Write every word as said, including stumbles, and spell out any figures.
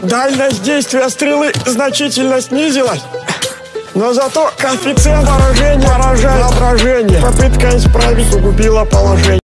Дальность действия стрелы значительно снизилась, но зато коэффициент поражения поражает воображение. Попытка исправить усугубила положение.